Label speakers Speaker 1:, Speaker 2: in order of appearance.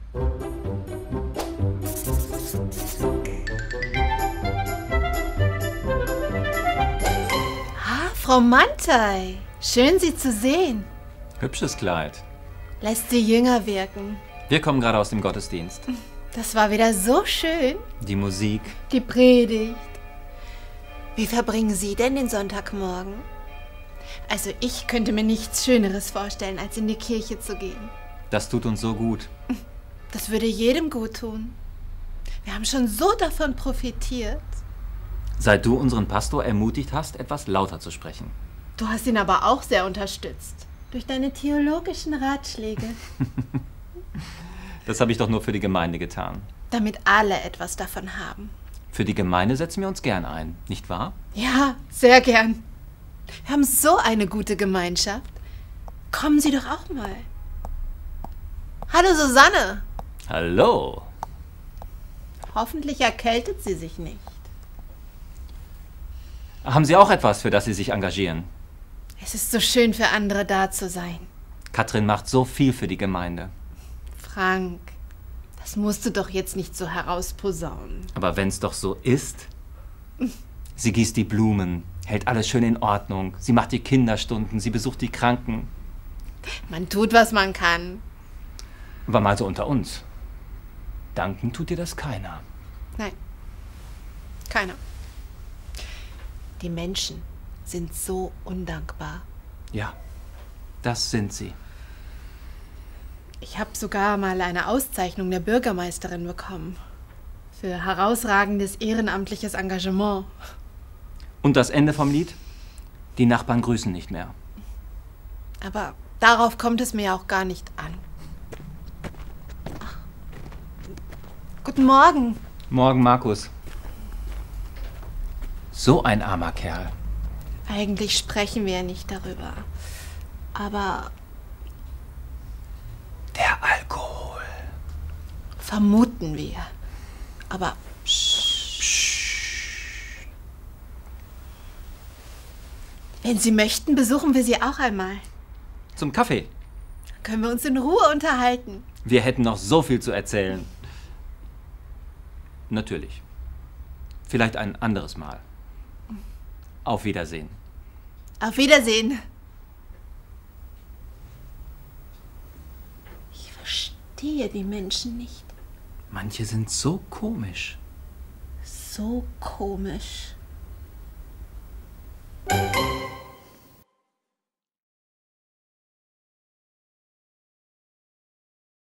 Speaker 1: Ah, Frau Mantai, schön Sie zu sehen.
Speaker 2: Hübsches Kleid.
Speaker 1: Lässt Sie jünger wirken.
Speaker 2: Wir kommen gerade aus dem Gottesdienst.
Speaker 1: Das war wieder so schön.
Speaker 2: Die Musik.
Speaker 1: Die Predigt. Wie verbringen Sie denn den Sonntagmorgen? Also ich könnte mir nichts Schöneres vorstellen, als in die Kirche zu gehen.
Speaker 2: Das tut uns so gut.
Speaker 1: Das würde jedem gut tun. Wir haben schon so davon profitiert.
Speaker 2: Seit du unseren Pastor ermutigt hast, etwas lauter zu sprechen.
Speaker 1: Du hast ihn aber auch sehr unterstützt. Durch deine theologischen Ratschläge.
Speaker 2: Das habe ich doch nur für die Gemeinde getan.
Speaker 1: Damit alle etwas davon haben.
Speaker 2: Für die Gemeinde setzen wir uns gern ein, nicht wahr?
Speaker 1: Ja, sehr gern. Wir haben so eine gute Gemeinschaft. Kommen Sie doch auch mal. Hallo Susanne.
Speaker 2: Hallo.
Speaker 1: Hoffentlich erkältet sie sich nicht.
Speaker 2: Haben Sie auch etwas, für das Sie sich engagieren?
Speaker 1: Es ist so schön für andere da zu sein.
Speaker 2: Katrin macht so viel für die Gemeinde.
Speaker 1: Frank, das musst du doch jetzt nicht so herausposaunen.
Speaker 2: Aber wenn's doch so ist. Sie gießt die Blumen, hält alles schön in Ordnung. Sie macht die Kinderstunden, sie besucht die Kranken.
Speaker 1: Man tut, was man kann.
Speaker 2: Aber mal so unter uns. Danken tut dir das keiner.
Speaker 1: Nein, keiner. Die Menschen sind so undankbar.
Speaker 2: Ja, das sind sie.
Speaker 1: Ich habe sogar mal eine Auszeichnung der Bürgermeisterin bekommen. Für herausragendes ehrenamtliches Engagement.
Speaker 2: Und das Ende vom Lied? Die Nachbarn grüßen nicht mehr.
Speaker 1: Aber darauf kommt es mir auch gar nicht an. Ach. Guten Morgen.
Speaker 2: Morgen, Markus. So ein armer Kerl.
Speaker 1: Eigentlich sprechen wir nicht darüber. Aber
Speaker 2: Der Alkohol.
Speaker 1: vermuten wir. Aber wenn Sie möchten, besuchen wir Sie auch einmal.
Speaker 2: Zum Kaffee.
Speaker 1: Dann können wir uns in Ruhe unterhalten.
Speaker 2: Wir hätten noch so viel zu erzählen. Natürlich. Vielleicht ein anderes Mal. Auf Wiedersehen.
Speaker 1: Auf Wiedersehen. Ich verstehe die Menschen nicht.
Speaker 2: Manche sind so komisch.
Speaker 1: So komisch.